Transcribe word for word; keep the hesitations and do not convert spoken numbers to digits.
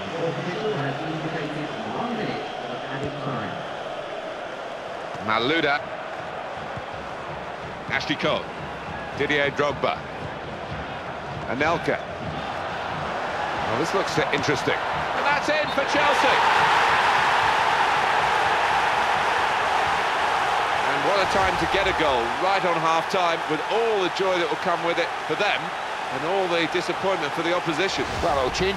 Maluda. Ashley Cole. Didier Drogba. Anelka. Well, this looks interesting. And that's in for Chelsea. And what a time to get a goal right on half-time, with all the joy that will come with it for them and all the disappointment for the opposition. Well, it'll change.